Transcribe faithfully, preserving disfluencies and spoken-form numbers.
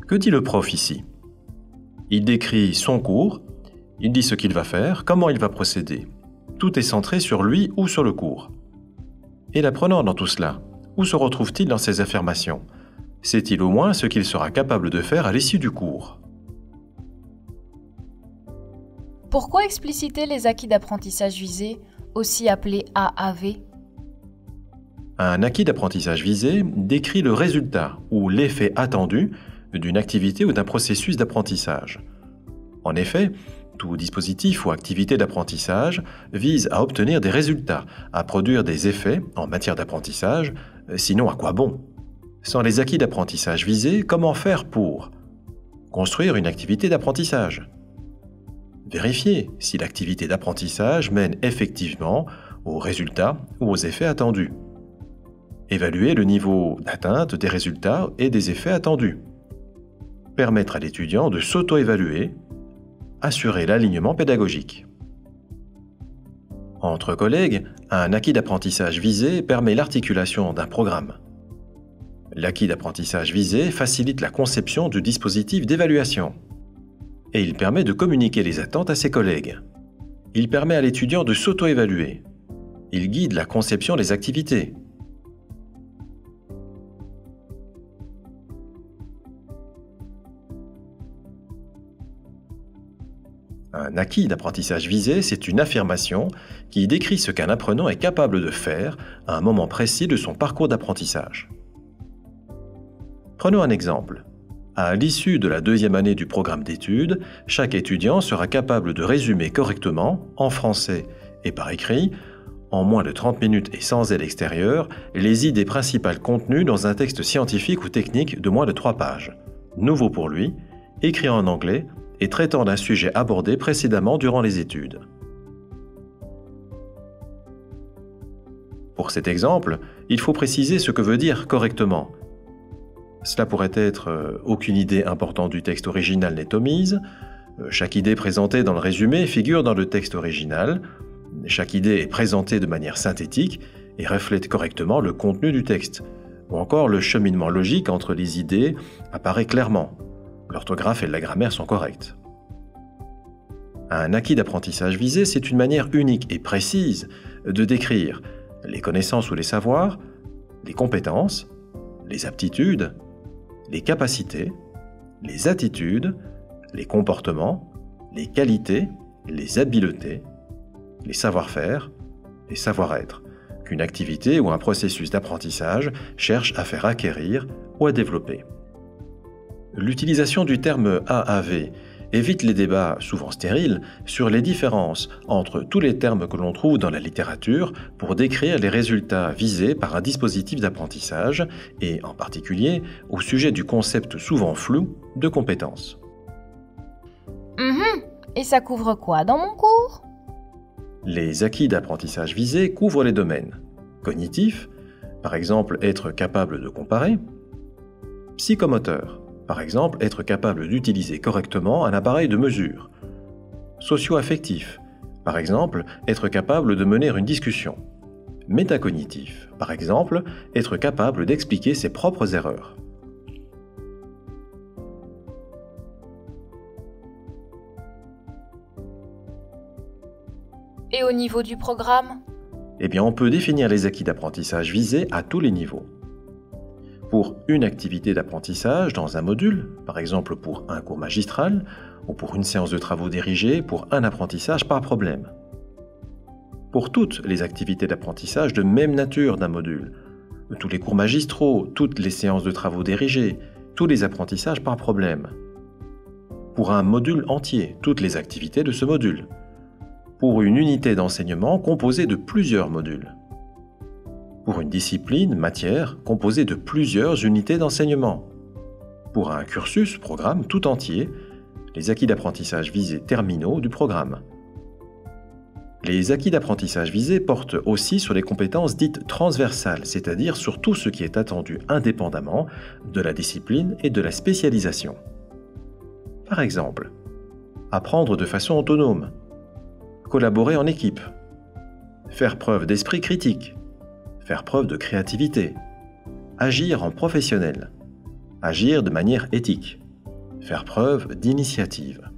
Que dit le prof ici? Il décrit son cours, il dit ce qu'il va faire, comment il va procéder. Tout est centré sur lui ou sur le cours. Et l'apprenant dans tout cela, où se retrouve-t-il dans ces affirmations? Sait-il au moins ce qu'il sera capable de faire à l'issue du cours? Pourquoi expliciter les acquis d'apprentissage visé, aussi appelés A A V? Un acquis d'apprentissage visé décrit le résultat ou l'effet attendu d'une activité ou d'un processus d'apprentissage. En effet, tout dispositif ou activité d'apprentissage vise à obtenir des résultats, à produire des effets en matière d'apprentissage, sinon à quoi bon? Sans les acquis d'apprentissage visés, comment faire pour construire une activité d'apprentissage? Vérifier si l'activité d'apprentissage mène effectivement aux résultats ou aux effets attendus. Évaluer le niveau d'atteinte des résultats et des effets attendus. Permettre à l'étudiant de s'auto-évaluer. Assurer l'alignement pédagogique. Entre collègues, un acquis d'apprentissage visé permet l'articulation d'un programme. L'acquis d'apprentissage visé facilite la conception du dispositif d'évaluation. Et il permet de communiquer les attentes à ses collègues. Il permet à l'étudiant de s'auto-évaluer. Il guide la conception des activités. Un acquis d'apprentissage visé, c'est une affirmation qui décrit ce qu'un apprenant est capable de faire à un moment précis de son parcours d'apprentissage. Prenons un exemple. À l'issue de la deuxième année du programme d'études, chaque étudiant sera capable de résumer correctement, en français et par écrit, en moins de trente minutes et sans aide extérieure, les idées principales contenues dans un texte scientifique ou technique de moins de trois pages, nouveau pour lui, écrit en anglais et traitant d'un sujet abordé précédemment durant les études. Pour cet exemple, il faut préciser ce que veut dire correctement. Cela pourrait être euh, aucune idée importante du texte original n'est omise, euh, chaque idée présentée dans le résumé figure dans le texte original, chaque idée est présentée de manière synthétique et reflète correctement le contenu du texte, ou encore le cheminement logique entre les idées apparaît clairement. L'orthographe et la grammaire sont correctes. Un acquis d'apprentissage visé, c'est une manière unique et précise de décrire les connaissances ou les savoirs, les compétences, les aptitudes, les capacités, les attitudes, les comportements, les qualités, les habiletés, les savoir-faire, les savoir-être, qu'une activité ou un processus d'apprentissage cherche à faire acquérir ou à développer. L'utilisation du terme A A V évite les débats, souvent stériles, sur les différences entre tous les termes que l'on trouve dans la littérature pour décrire les résultats visés par un dispositif d'apprentissage et, en particulier, au sujet du concept souvent flou de compétence. Mmh. Et ça couvre quoi dans mon cours? Les acquis d'apprentissage visés couvrent les domaines cognitifs, par exemple être capable de comparer, psychomoteur, par exemple, être capable d'utiliser correctement un appareil de mesure. Socio-affectif, par exemple, être capable de mener une discussion. Métacognitif, par exemple, être capable d'expliquer ses propres erreurs. Et au niveau du programme? Eh bien, on peut définir les acquis d'apprentissage visés à tous les niveaux. Pour une activité d'apprentissage dans un module, par exemple pour un cours magistral, ou pour une séance de travaux dirigés pour un apprentissage par problème. Pour toutes les activités d'apprentissage de même nature d'un module, tous les cours magistraux, toutes les séances de travaux dirigés, tous les apprentissages par problème. Pour un module entier, toutes les activités de ce module. Pour une unité d'enseignement composée de plusieurs modules. Pour une discipline, matière, composée de plusieurs unités d'enseignement. Pour un cursus, programme tout entier, les acquis d'apprentissage visés terminaux du programme. Les acquis d'apprentissage visés portent aussi sur les compétences dites transversales, c'est-à-dire sur tout ce qui est attendu indépendamment de la discipline et de la spécialisation. Par exemple, apprendre de façon autonome, collaborer en équipe, faire preuve d'esprit critique, faire preuve de créativité, agir en professionnel, agir de manière éthique, faire preuve d'initiative.